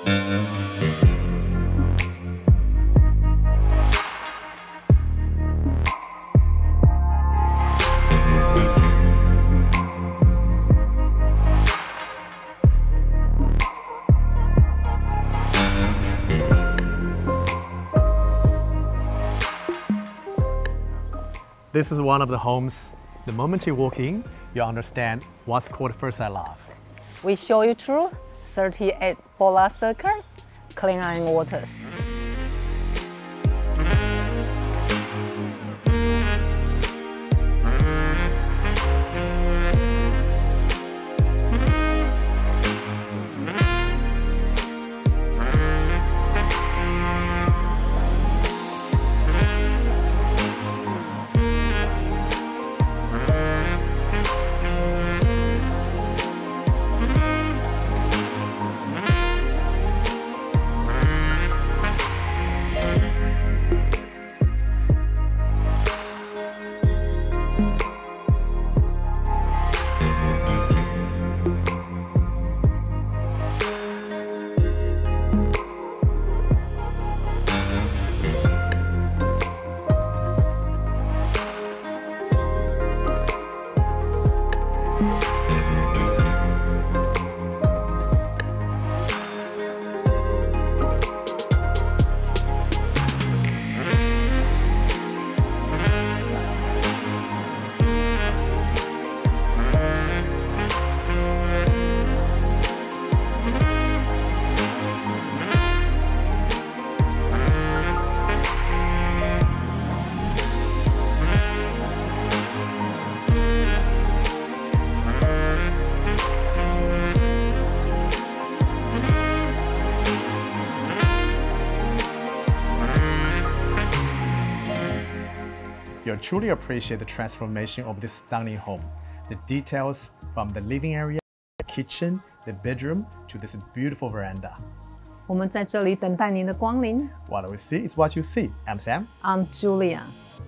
This is one of the homes. The moment you walk in, you understand what's called first sight love. We show you through 38 Bollard circles, clean iron waters. You'll truly appreciate the transformation of this stunning home. The details from the living area, the kitchen, the bedroom to this beautiful veranda. 我们在这里等待您的光临。 What we see is what you see. I'm Sam. I'm Julia.